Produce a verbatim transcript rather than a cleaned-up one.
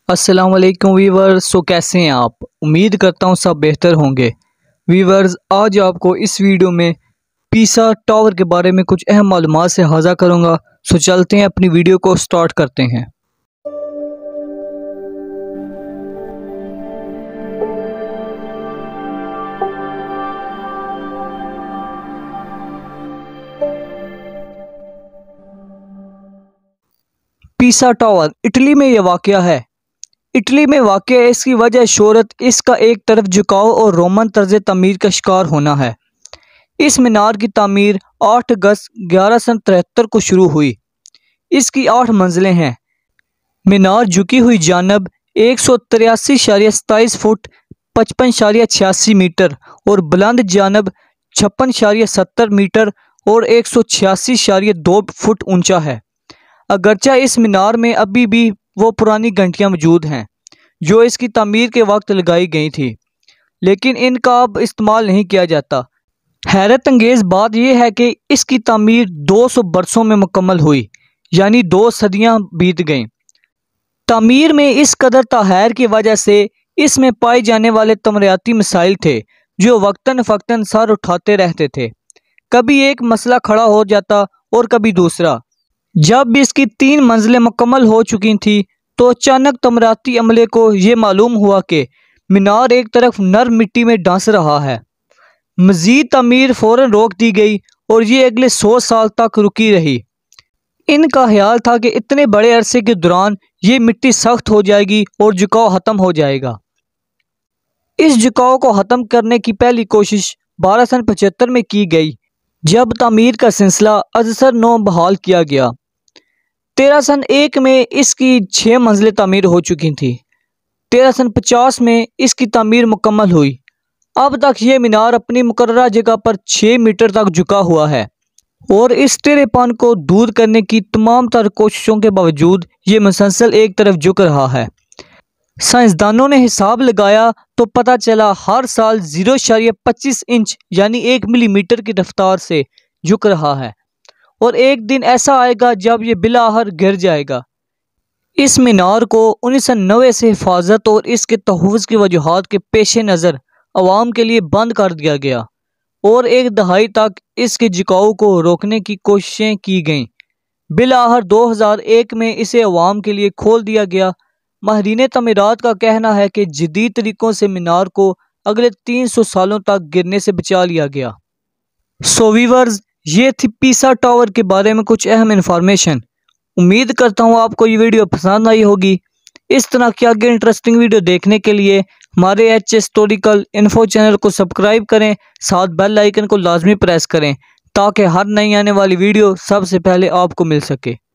अस्सलाम वालेकुम वीवर्स। सो कैसे हैं आप? उम्मीद करता हूँ सब बेहतर होंगे। वीवर्स, आज आपको इस वीडियो में पीसा टावर के बारे में कुछ अहम मालूमात से हाज़ा करूँगा। सो चलते हैं, अपनी वीडियो को स्टार्ट करते हैं। पीसा टावर इटली में यह वाक़या है। इटली में वाक़ है। इसकी वजह शोहरत इसका एक तरफ झुकाव और रोमन तर्ज तमीर का शिकार होना है। इस मीनार की तामीर आठ अगस्त ग्यारह सौ तिहत्तर को शुरू हुई। इसकी आठ मंजिलें हैं। मीनार झुकी हुई जानब एक सौ तिरासी शारिया सताईस फुट पचपन शारिया छियासी मीटर और बुलंद जानब छप्पन शारिया सत्तर मीटर और एक सौ छियासी शारिया दो फुट ऊंचा है। अगरचा इस मीनार में अभी भी वो पुरानी घंटियां मौजूद हैं जो इसकी तामीर के वक्त लगाई गई थी, लेकिन इनका अब इस्तेमाल नहीं किया जाता। हैरत अंगेज़ बात यह है कि इसकी तामीर दो सौ बरसों में मुकम्मल हुई, यानी दो सदियां बीत गईं। तामीर में इस कदर ताहैर की वजह से इसमें पाए जाने वाले तमरियाती मसाइल थे जो वक्तन फ़क्तन सर उठाते रहते थे। कभी एक मसला खड़ा हो जाता और कभी दूसरा। जब इसकी तीन मंजिलें मुकम्मल हो चुकी थी तो अचानक तमराती अमले को ये मालूम हुआ कि मीनार एक तरफ नरम मिट्टी में डंस रहा है। मज़ीद तमीर फ़ौरन रोक दी गई और ये अगले सौ साल तक रुकी रही। इनका ख्याल था कि इतने बड़े अरसे के दौरान ये मिट्टी सख्त हो जाएगी और झुकाव ख़त्म हो जाएगा। इस झुकाव को ख़त्म करने की पहली कोशिश बारह सौ पचहत्तर में की गई, जब तामीर का सिलसिला अजसर नौ बहाल किया गया। तेरह सन एक में इसकी छः मंजिलें तामीर हो चुकी थी। तेरह सन पचास में इसकी तामीर मुकम्मल हुई। अब तक ये मीनार अपनी मुकर्ररा जगह पर छः मीटर तक झुका हुआ है और इस टेढ़ेपन को दूर करने की तमाम तर कोशिशों के बावजूद ये मुसलसल एक तरफ झुक रहा है। साइंसदानों ने हिसाब लगाया तो पता चला हर साल जीरो शरिया पच्चीस इंच यानी एक मिलीमीटर की रफ्तार से झुक रहा है और एक दिन ऐसा आएगा जब ये बिलाहर गिर जाएगा। इस मीनार को उन्नीस सौ नब्बे से हिफाजत और इसके तहफ़्फ़ुज़ की वजूहात के पेश नज़र अवाम के लिए बंद कर दिया गया और एक दहाई तक इसके झुकाव को रोकने की कोशिशें की गईं। बिलाहर दो हज़ार एक में इसे अवाम के लिए खोल दिया गया। माहिरीन तमीरात का कहना है कि जदीद तरीक़ों से मीनार को अगले तीन सौ सालों तक गिरने से बचा लिया गया। सो वीवर्स, ये थी पीसा टावर के बारे में कुछ अहम इंफॉर्मेशन। उम्मीद करता हूँ आपको ये वीडियो पसंद आई होगी। इस तरह की आगे इंटरेस्टिंग वीडियो देखने के लिए हमारे एच हिस्टोरिकल इन्फो चैनल को सब्सक्राइब करें, साथ बेल आइकन को लाजमी प्रेस करें ताकि हर नई आने वाली वीडियो सबसे पहले आपको मिल सके।